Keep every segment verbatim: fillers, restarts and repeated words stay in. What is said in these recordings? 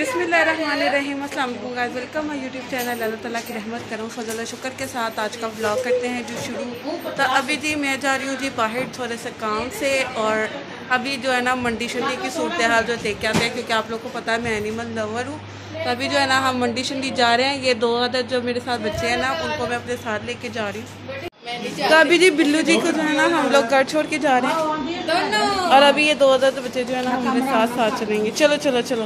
बिस्मिल्लाहिर्रहमानिर्रहीम। अस्सलाम वालेकुम guys, welcome my YouTube channel. अल्लाह ताला की रहमत करूँ फजल शुक्र के साथ आज का व्लॉग करते हैं जो शुरू। तो अभी जी मैं जा रही हूँ जी बाहर थोड़े से काम से, और अभी जो है ना मंडी शंडी की सूरत हाल जो देख के आते हैं, क्योंकि आप लोग को पता है मैं एनिमल लवर हूँ। तो अभी जो है ना हम मंडी शंडी जा रहे हैं। ये दो अदर जो मेरे साथ बच्चे हैं ना उनको मैं अपने साथ लेके जा रही हूँ। तो अभी जी बिल्लू जी को जो है ना हम लोग घर छोड़ के जा रहे हैं, और अभी ये दो अदर बच्चे जो है ना हमारे साथ साथ चलेंगे। चलो चलो चलो।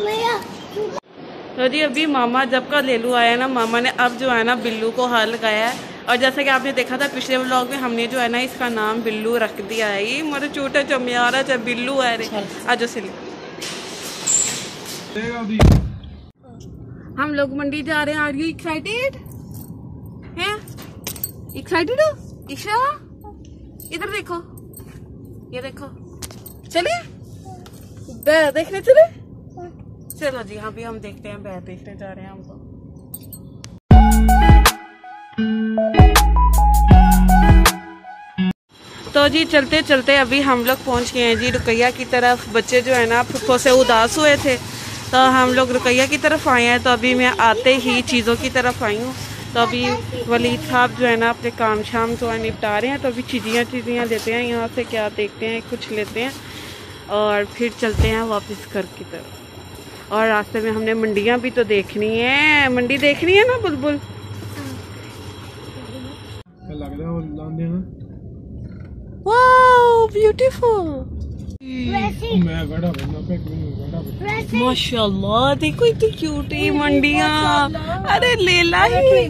तो जी अभी मामा जब का लेलू आया ना, मामा ने अब जो है ना बिल्लू को हाथ लगाया है। और जैसा कि आपने देखा था पिछले व्लॉग में, हमने जो है ना इसका नाम बिल्लू रख दिया है। ये मेरा छोटा चमियारा चाहे बिल्लू है रे। आज से हम लोग मंडी जा रहे हैं। Are you excited? हैं एक्साइटेड हो? इशा इधर देखो, ये देखो। चलिए बैर देखने चले। चलो जी हाँ भी हम देखते हैं, बैर देखने जा रहे हैं हम लोग। तो जी चलते चलते अभी हम लोग पहुंच गए हैं जी रुकैया की तरफ। बच्चे जो है ना फुफ्फो से उदास हुए थे, तो हम लोग रुकैया की तरफ आए हैं। तो अभी मैं आते ही चीज़ों की तरफ आई हूँ। तो अभी वलीद साहब जो है ना अपने काम शाम जो है निपटा रहे हैं। तो अभी चीज़ियाँ चीज़ियाँ लेते हैं यहाँ से, क्या देखते हैं, कुछ लेते हैं और फिर चलते हैं वापस घर की तरफ। और रास्ते में हमने मंडियाँ भी तो देखनी है। मंडी देखनी है ना बुलबुल? Wow beautiful. माशाल्लाह देखो इतनी क्यूट है मंडियाँ। अरे लेला ही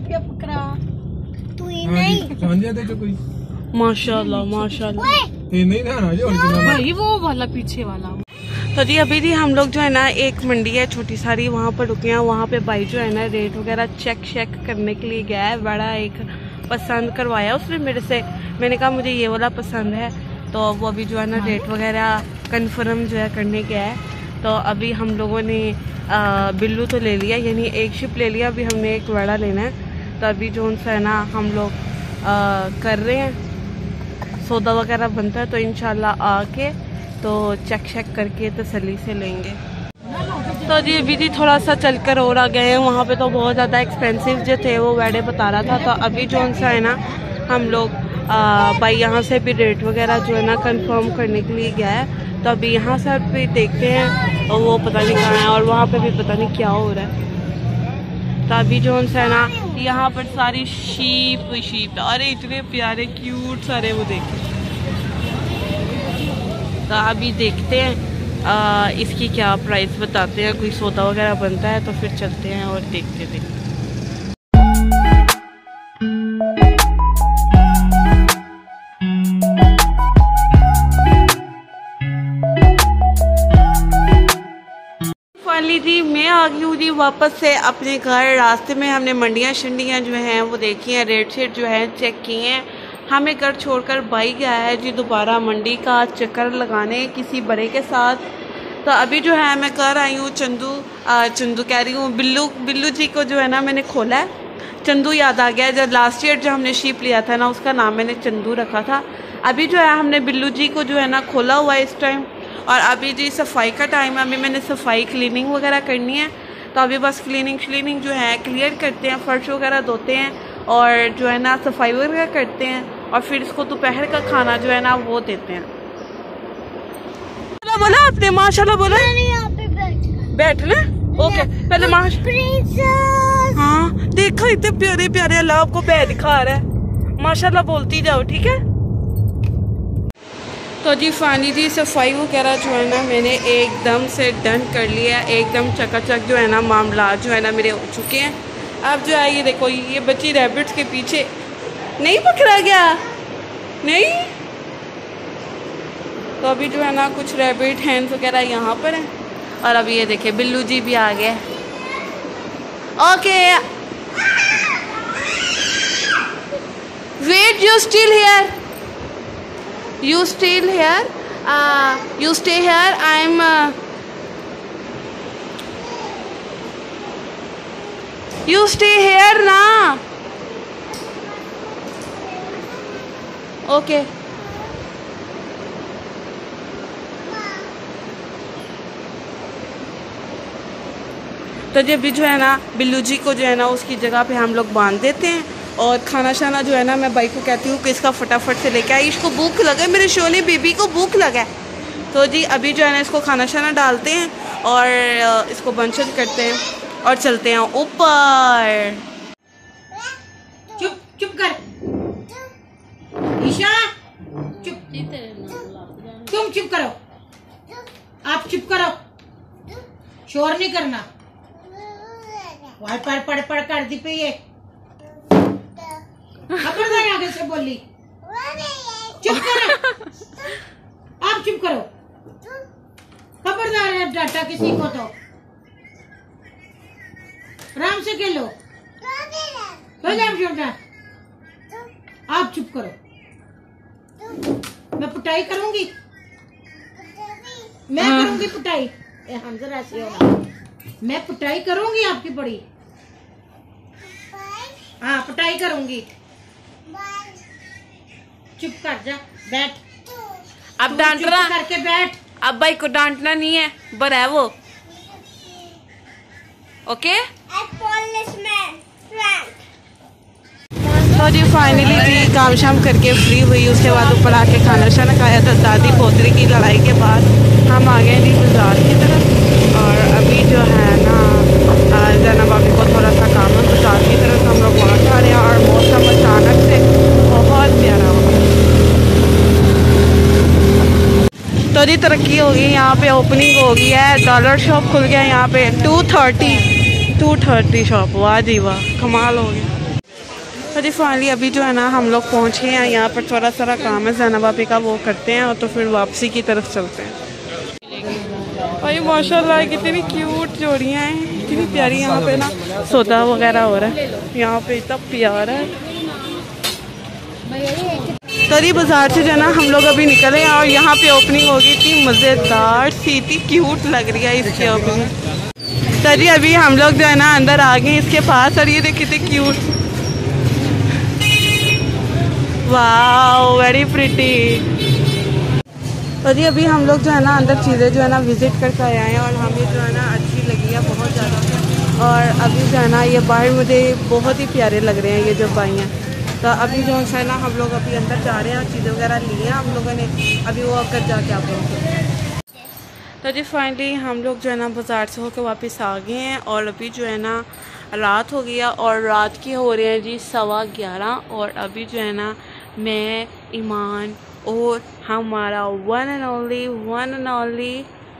माशाल्लाह माशाल्लाह। भाई वो वाला पीछे वाला। तो जी अभी जी हम लोग जो है ना एक मंडी है छोटी सारी, वहाँ पर रुके हैं। वहाँ पे भाई जो है ना रेट वगैरह चेक चेक करने के लिए गया है। बड़ा एक पसंद करवाया उसने मेरे से। मैंने कहा मुझे ये वाला पसंद है, तो वो अभी जो है ना रेट वगैरह कंफर्म जो है करने गया है। तो अभी हम लोगों ने आ, बिल्लू तो ले लिया, यानी एक शिप ले लिया। अभी हमने एक वड़ा लेना है। तो अभी जो उनसे है ना हम लोग आ, कर रहे हैं, सौदा वगैरह बनता है तो इंशाल्लाह आके तो चेक चेक करके तसल्ली से लेंगे। तो जी अभी जी थोड़ा सा चलकर और आ गए हैं। वहाँ पे तो बहुत ज़्यादा एक्सपेंसिव जो थे वो वैडे बता रहा था। तो अभी जो उनसे है ना हम लोग भाई यहाँ से भी रेट वगैरह जो है ना कंफर्म करने के लिए गया है। तो अभी यहाँ से भी देखते हैं, और वो पता नहीं कहाँ है, और वहाँ पे भी पता नहीं क्या हो रहा है। तो अभी जो उनसे है ना यहाँ पर सारी शीप शीप अरे इतने प्यारे क्यूट सारे वो देखे। तो अभी देखते हैं आ, इसकी क्या प्राइस बताते हैं। कोई सौदा वगैरह बनता है तो फिर चलते हैं और देखते देखते। फाइनली जी मैं आ गई हूँ जी वापस से अपने घर। रास्ते में हमने मंडियाँ शंडियाँ जो हैं वो देखी हैं, रेट शेट जो है चेक किए हैं। हमें घर छोड़कर भाई गया है जी दोबारा मंडी का चक्कर लगाने किसी बड़े के साथ। तो अभी जो है मैं घर आई हूँ। चंदू आ, चंदू कह रही हूँ बिल्लू बिल्लू जी को जो है ना मैंने खोला है। चंदू याद आ गया, जब लास्ट ईयर जो हमने शीप लिया था ना उसका नाम मैंने चंदू रखा था। अभी जो है हमने बिल्लू जी को जो है ना खोला हुआ है इस टाइम। और अभी जी सफाई का टाइम है, अभी मैंने सफाई क्लीनिंग वगैरह करनी है। तो अभी बस क्लीनिंग क्लीनिंग जो है क्लियर करते हैं, फर्श वगैरह धोते हैं और जो है ना सफाई वगैरह करते हैं, और फिर इसको दोपहर का खाना जो है ना वो देते हैं। बोला आपने माशाल्लाह बोला बैठना। ओके पहले माशाल्लाह। हाँ देखो इतने प्यारे प्यारे अल्लाह आपको पैर दिखा रहा है। माशाल्लाह बोलती जाओ ठीक है। तो जी फानी जी सफाई वगैरह जो है ना मैंने एकदम से डन कर लिया है। एकदम चकाचक जो है ना मामला जो है ना मेरे हो चुके हैं। अब जो है ये देखो ये बच्ची रैबिट्स के पीछे नहीं पकड़ा गया नहीं। तो अभी जो है ना कुछ रैबिट हैंड्स वगैरह यहाँ पर हैं। और अभी ये देखिए बिल्लू जी भी आ गए। Okay wait you still here You still here? Uh, you stay here. I'm. Uh, you stay here, na? Okay. तो जब भी जो है ना बिल्लू जी को जो है ना उसकी जगह पे हम लोग बांध देते हैं और खाना शाना जो है ना मैं भाई को कहती हूँ कि इसका फटाफट से लेके आई, इसको भूख लगे, मेरे शोनी बेबी को भूख लगा है। तो जी अभी जो है ना इसको खाना शाना डालते हैं और इसको बंचन करते हैं और चलते हैं ऊपर। चुप चुप कर ईशा, चुप, तुम चुप करो, आप चुप करो, शोर नहीं करना। पढ़ पढ़ पढ़ कर दी पे ये खबरदार आगे से बोली, चुप करो, आप चुप करो, खबरदार है डाटा किसी को तो आराम से खेलो, आप चुप करो, मैं पिटाई करूंगी, मैं करूंगी पिटाई, हमजा ऐसे होना, मैं पिटाई करूंगी आपकी बड़ी, हाँ पिटाई करूंगी, चुप कर जा, बैठ, अब डांट रहा करके बैठ, अब भाई को डांटना नहीं है, बड़ा है वो, ओके। तो जी फाइनली जी काम शाम करके फ्री हुई, उसके बाद ऊपर आके खाना शाना खाया था। दादी पोतरी की लड़ाई के बाद हम आ गए जी बाजार की तरफ और अभी जो है ना जैनब अभी को थोड़ा सा काम है बाजार की तरफ, हम लोग वहाँ जा रहे हैं और मौसम अचानक से बहुत प्यारा हो गया। तो जी तरक्की हो गई, यहाँ पे ओपनिंग हो गई है, डॉलर शॉप खुल गया यहाँ पे, two thirty two thirty shop, वाह जी वाह, कमाल हो गया। तो जी फाइनली अभी जो है ना हम लोग पहुँचे हैं, यहाँ पर थोड़ा सारा काम है जैनब भाभी का, वो करते हैं और तो फिर वापसी की तरफ चलते हैं। भाई माशाल्लाह कितनी क्यूट जोड़ियाँ हैं, कितनी प्यारी, यहाँ पे ना सौदा वगैरह हो रहा है, यहाँ पे इतना प्यारा है। तो जी बाजार से जो है ना हम लोग अभी निकले हैं और यहाँ पे ओपनिंग होगी, इतनी मज़ेदार सी, इतनी क्यूट लग रही है इसकी ओपनिंग। तो जी अभी हम लोग जो है ना अंदर आ गए इसके पास और ये देखिए कितनी क्यूट, वाओ वेरी प्रिटी। तो जी अभी हम लोग जो है ना अंदर चीज़ें जो है ना विज़िट करके आए हैं और हमें जो है ना अच्छी लगी है बहुत ज़्यादा, और अभी जो है ना ये बाहर मुझे बहुत ही प्यारे लग रहे हैं ये जो बाई हैं। तो अभी जो है ना हम लोग अभी अंदर जा रहे हैं, चीज़ें वगैरह ली हैं हम लोगों ने, अभी वो आकर जाके आप लोगों को। तो जी फाइनली हम लोग जो है ना बाज़ार से होकर वापस आ गए हैं और अभी जो है ना रात हो गया और रात की हो रहे हैं जी सवा ग्यारह, और अभी जो है ना मैं, ईमान और हमारा one and only one and only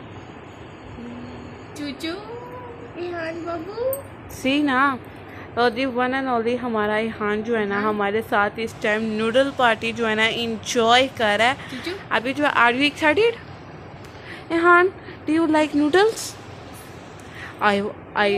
चूचू ईहान बाबू सी ना, और जी वन एंड ओनली हमारा ईहान जो है ना हमारे साथ इस टाइम नूडल पार्टी जो है ना इंजॉय कर रहा है। अभी जो are you excited Ehan, do you like noodles? I I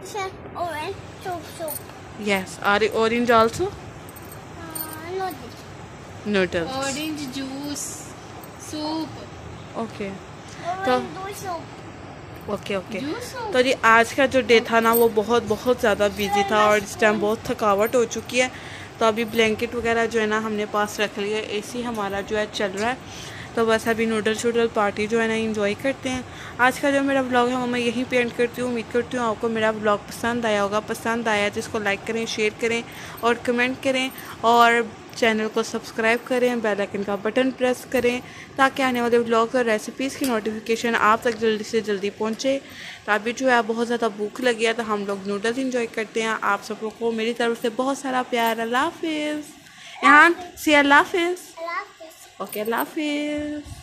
yes, are you orange also? Uh, noodles. Orange juice, soup. Okay. तो ओके ओके तो जी आज का जो डे था ना वो बहुत बहुत ज़्यादा बिजी था और इस टाइम बहुत थकावट हो चुकी है। तो अभी ब्लैंकेट वगैरह जो है ना हमने पास रख लिया, एसी हमारा जो है चल रहा है। तो बस अभी नूडल शूडल पार्टी जो है ना एंजॉय करते हैं। आज का जो मेरा ब्लॉग है वो मैं यहीं पे एंड करती हूँ। उम्मीद करती हूँ आपको मेरा ब्लॉग पसंद आया होगा। पसंद आया तो इसको लाइक करें, शेयर करें और कमेंट करें और चैनल को सब्सक्राइब करें, बेल आइकन का बटन प्रेस करें ताकि आने वाले ब्लॉग्स और रेसिपीज़ की नोटिफिकेशन आप तक जल्दी से जल्दी पहुँचे। तो अभी जो है बहुत ज़्यादा भूख लगी है तो हम लोग नूडल्स इंजॉय करते हैं। आप सब लोग को मेरी तरफ से बहुत सारा प्यार। अल्लाह हाफिज़। यहाँ सी अल्लाह हाफिज़। ओके अल्लाह हाफिज़।